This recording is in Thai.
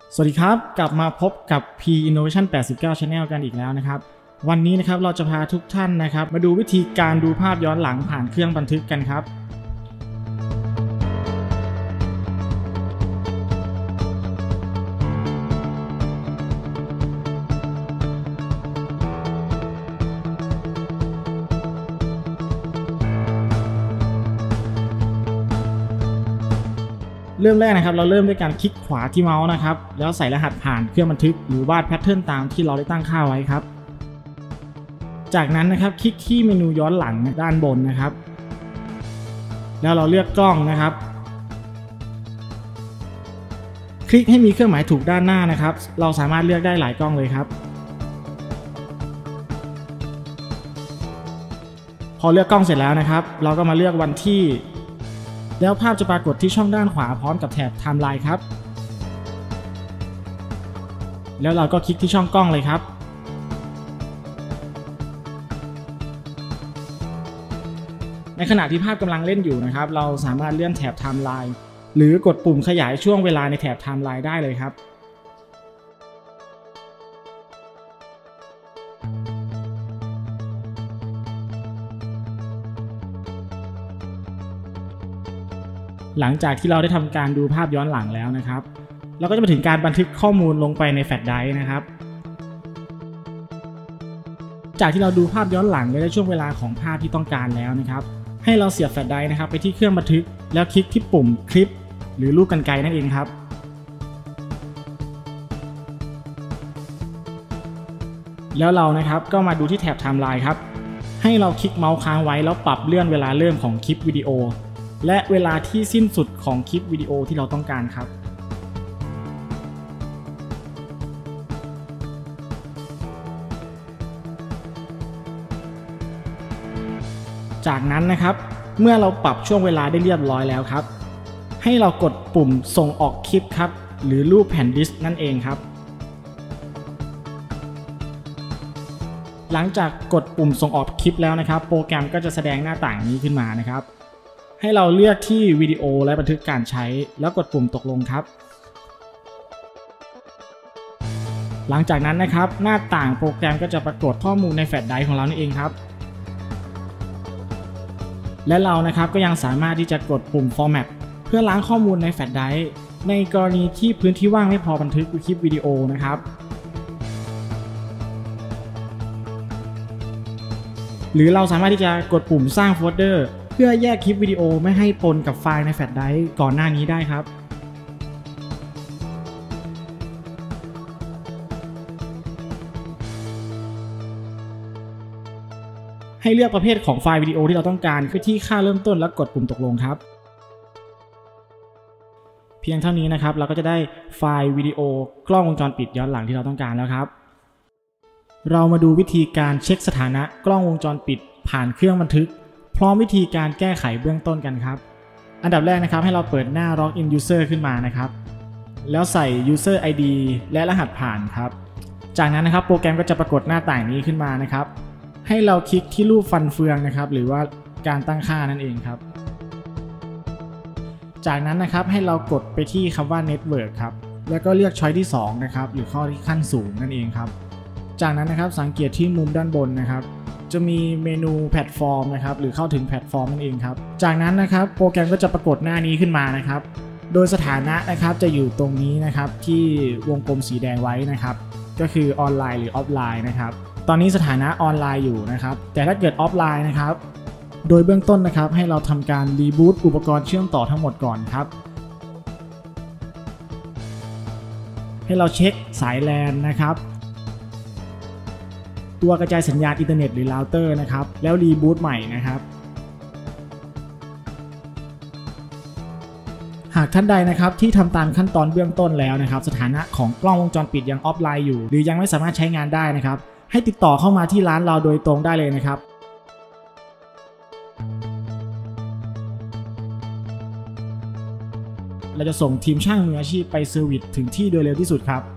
สวัสดีครับกลับมาพบกับ P Innovation 89 Channel กันอีกแล้วนะครับวันนี้นะครับเราจะพาทุกท่านนะครับมาดูวิธีการดูภาพย้อนหลังผ่านเครื่องบันทึกกันครับเริ่มแรกนะครับเราเริ่มด้วยการคลิกขวาที่เมาส์นะครับแล้วใส่รหัสผ่านเครื่องบันทึกหรือวาดแพทเทิร์นตามที่เราได้ตั้งค่าไว้ครับจากนั้นนะครับคลิกที่เมนูย้อนหลังด้านบนนะครับแล้วเราเลือกกล้องนะครับคลิกให้มีเครื่องหมายถูกด้านหน้านะครับเราสามารถเลือกได้หลายกล้องเลยครับพอเลือกกล้องเสร็จแล้วนะครับเราก็มาเลือกวันที่แล้วภาพจะปรากฏที่ช่องด้านขวาพร้อมกับแถบไทม์ไลน์ครับแล้วเราก็คลิกที่ช่องกล้องเลยครับในขณะที่ภาพกำลังเล่นอยู่นะครับเราสามารถเลื่อนแถบไทม์ไลน์หรือกดปุ่มขยายช่วงเวลาในแถบไทม์ไลน์ได้เลยครับหลังจากที่เราได้ทำการดูภาพย้อนหลังแล้วนะครับเราก็จะมาถึงการบันทึกข้อมูลลงไปในแฟลชไดรฟ์นะครับจากที่เราดูภาพย้อนหลังได้ช่วงเวลาของภาพที่ต้องการแล้วนะครับให้เราเสียบแฟลชไดรฟ์นะครับไปที่เครื่องบันทึกแล้วคลิกที่ปุ่มคลิปหรือลูกกรรไกรนั่นเองครับแล้วเรานะครับก็มาดูที่แถบไทม์ไลน์ครับให้เราคลิกเมาส์ค้างไว้แล้วปรับเลื่อนเวลาเริ่มของคลิปวิดีโอและเวลาที่สิ้นสุดของคลิปวิดีโอที่เราต้องการครับจากนั้นนะครับเมื่อเราปรับช่วงเวลาได้เรียบร้อยแล้วครับให้เรากดปุ่มส่งออกคลิปครับหรือรูปแผ่นดิสก์นั่นเองครับหลังจากกดปุ่มส่งออกคลิปแล้วนะครับโปรแกรมก็จะแสดงหน้าต่างนี้ขึ้นมานะครับให้เราเลือกที่วิดีโอและบันทึกการใช้แล้วกดปุ่มตกลงครับหลังจากนั้นนะครับหน้าต่างโปรแกรมก็จะปรากฏข้อมูลในแฟลชไดรฟ์ของเรานี่เองครับและเรานะครับก็ยังสามารถที่จะกดปุ่ม Format เพื่อล้างข้อมูลในแฟลชไดรฟ์ในกรณีที่พื้นที่ว่างไม่พอบันทึกคลิปวิดีโอนะครับหรือเราสามารถที่จะกดปุ่มสร้างโฟลเดอร์เพื่อแยกคลิปวิดีโอไม่ให้ปนกับไฟล์ในแฟลชไดรฟ์ก่อนหน้านี้ได้ครับให้เลือกประเภทของไฟล์วิดีโอที่เราต้องการคือที่ค่าเริ่มต้นแล้วกดปุ่มตกลงครับเพียงเท่านี้นะครับเราก็จะได้ไฟล์วิดีโอกล้องวงจรปิดย้อนหลังที่เราต้องการแล้วครับเรามาดูวิธีการเช็คสถานะกล้องวงจรปิดผ่านเครื่องบันทึกพร้อมวิธีการแก้ไขเบื้องต้นกันครับอันดับแรกนะครับให้เราเปิดหน้า Login User ขึ้นมานะครับแล้วใส่ User ID และรหัสผ่านครับจากนั้นนะครับโปรแกรมก็จะปรากฏหน้าต่างนี้ขึ้นมานะครับให้เราคลิกที่รูปฟันเฟืองนะครับหรือว่าการตั้งค่านั่นเองครับจากนั้นนะครับให้เรากดไปที่คำว่า Network ครับแล้วก็เลือกช้อยที่2นะครับหรือข้อที่ขั้นสูงนั่นเองครับจากนั้นนะครับสังเกตที่มุมด้านบนนะครับจะมีเมนูแพลตฟอร์มนะครับหรือเข้าถึงแพลตฟอร์มนั่นเองครับจากนั้นนะครับโปรแกรมก็จะปรากฏหน้านี้ขึ้นมานะครับโดยสถานะนะครับจะอยู่ตรงนี้นะครับที่วงกลมสีแดงไว้นะครับก็คือออนไลน์หรือออฟไลน์นะครับตอนนี้สถานะออนไลน์อยู่นะครับแต่ถ้าเกิดออฟไลน์นะครับโดยเบื้องต้นนะครับให้เราทำการรีบูตอุปกรณ์เชื่อมต่อทั้งหมดก่อนครับให้เราเช็คสาย LAN นะครับตัวกระจายสัญญาณอินเทอร์เน็ตหรือเราเตอร์นะครับแล้วรีบูตใหม่นะครับหากท่านใดนะครับที่ทำตามขั้นตอนเบื้องต้นแล้วนะครับสถานะของกล้องวงจรปิดยังออฟไลน์อยู่หรือยังไม่สามารถใช้งานได้นะครับให้ติดต่อเข้ามาที่ร้านเราโดยตรงได้เลยนะครับเราจะส่งทีมช่างมืออาชีพไปเซอร์วิสถึงที่โดยเร็วที่สุดครับ